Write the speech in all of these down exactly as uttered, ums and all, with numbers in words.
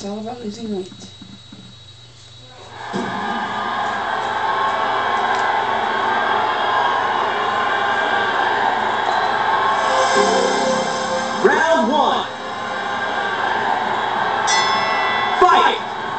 It's all about losing weight. Round one. Fight!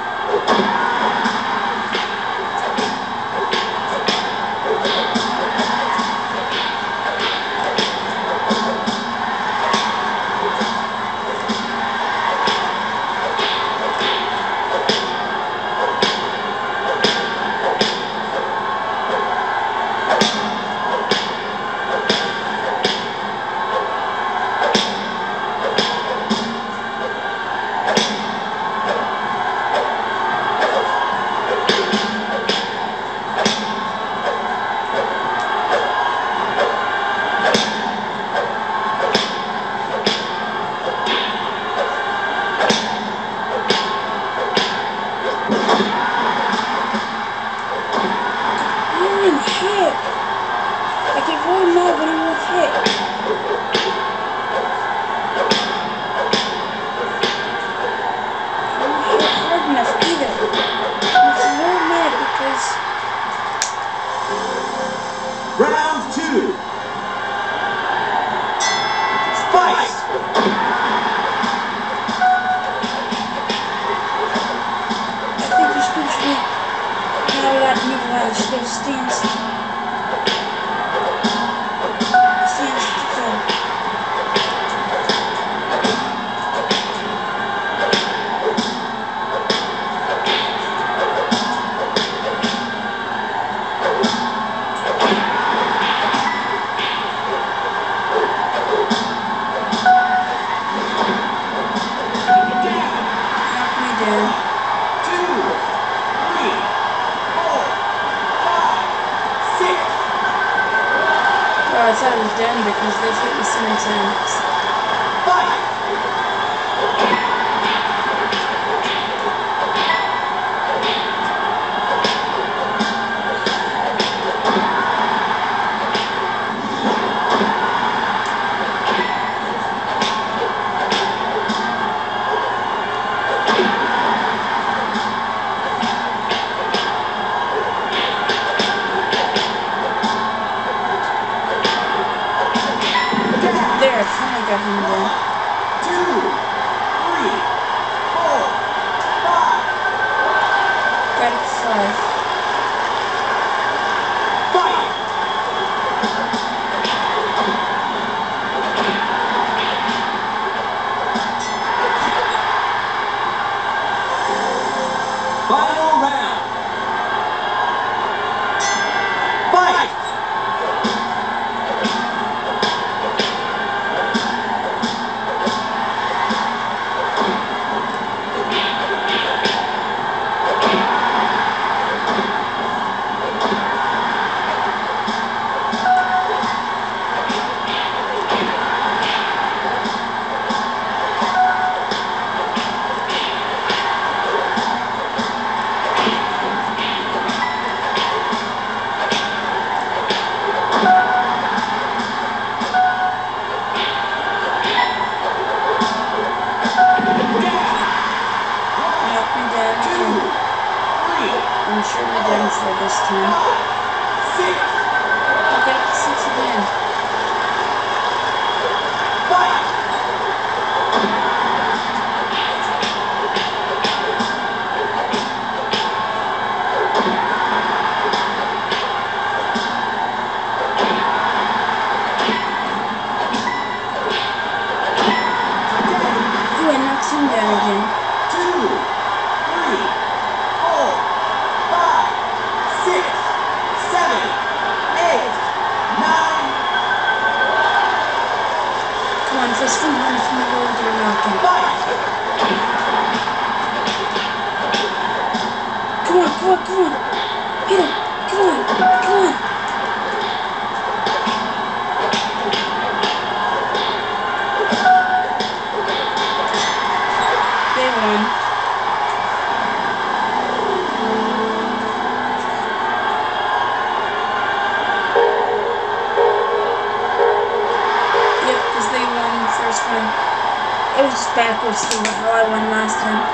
Round two. Fight! I think you're supposed to be not allowed to move around. You're supposed to stand still. Stand still. I thought it was done because they've hit me so many times. Fight! Got him there. Two, three, four, five. Got it to five. Fight! Final round. Fight! I'm sure we're done for this time. Six. I'll get up to six again. Fight! Ooh, I knocked him down again. Two, three, four, five, six, seven, eight, nine. Come on, fist from one from the road, you're knocking. Fight! Come on, come on, come on. Hit him. Come on, come on. They won. Yep, because they won the first one. It was just backwards to how I won last time.